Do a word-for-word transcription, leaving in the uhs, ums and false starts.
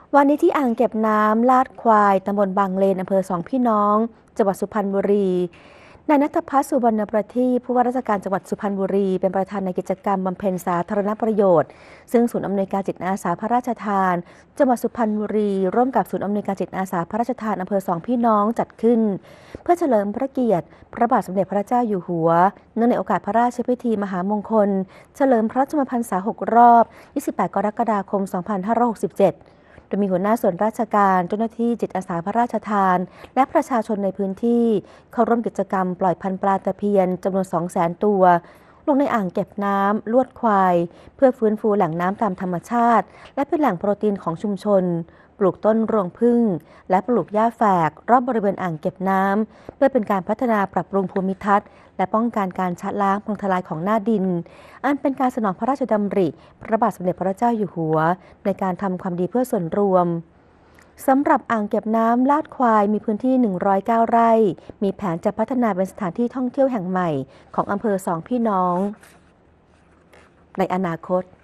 วันนี้ที่อ่างเก็บน้ำลาดควายตำบลบางเลนอำเภอสองพี่น้องจังหวัดสุพรรณบุรีนายณัฐพัฒน์สุวรรณประทีปผู้ว่าราชการจังหวัดสุพรรณบุรีเป็นประธานในกิจกรรมบำเพ็ญสาธารณประโยชน์ซึ่งศูนย์อำนวยการจิตอาสาพระราชทานจังหวัดสุพรรณบุรีร่วมกับศูนย์อำนวยการจิตอาสาพระราชทานอำเภอสองพี่น้องจัดขึ้นเพื่อเฉลิมพระเกียรติพระบาทสมเด็จพระเจ้าอยู่หัวเนื่องในโอกาสพระราชพิธีมหามงคลเฉลิมพระชนมพรรษาหกรอบยี่สิบแปดกรกฎาคมสองพันห้าร้อยหกสิบเจ็ดโดยมีหัวหน้าส่วนราชการเจ้าหน้าที่จิตอาสาพระราชทานและประชาชนในพื้นที่เข้าร่วมกิจกรรมปล่อยพันธุ์ปลาตะเพียนจำนวน สองแสน ตัวลงในอ่างเก็บน้ำลวดควายเพื่อฟื้นฟูแหล่งน้ำตามธรรมชาติและเป็นแหล่งโปรตีนของชุมชนปลูกต้นรวงผึ้งและปลูกหญ้าแฝกรอบบริเวณอ่างเก็บน้ำเพื่อเป็นการพัฒนาปรับปรุงภูมิทัศน์และป้องกันการชะล้างพังทลายของหน้าดินอันเป็นการสนองพระราชดำริพระบาทสมเด็จพระเจ้าอยู่หัวในการทำความดีเพื่อส่วนรวมสำหรับอ่างเก็บน้ำลาดควายมีพื้นที่หนึ่งร้อยเก้าไร่มีแผนจะพัฒนาเป็นสถานที่ท่องเที่ยวแห่งใหม่ของอำเภอสองพี่น้องในอนาคต